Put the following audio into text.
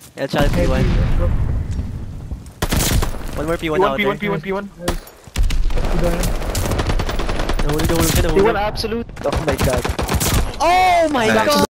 El child P1. One more P1 out there. P1. Nahulog ka, nahulog P1 ka. absolute. Oh my god. Oh my Nice. god!